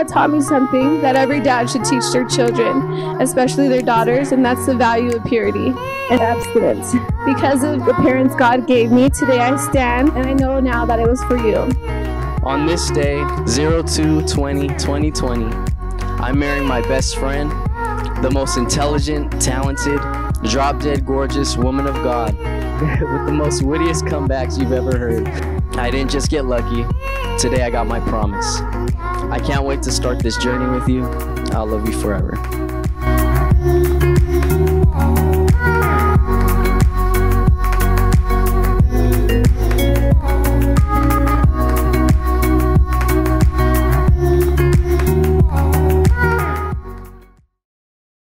God taught me something that every dad should teach their children, especially their daughters, and that's the value of purity and abstinence. Because of the parents God gave me, today I stand, and I know now that it was for you. On this day, 02/20/2020, I'm marrying my best friend, the most intelligent, talented, drop-dead gorgeous woman of God, with the most wittiest comebacks you've ever heard. I didn't just get lucky. Today I got my promise. I can't wait to start this journey with you. I'll love you forever.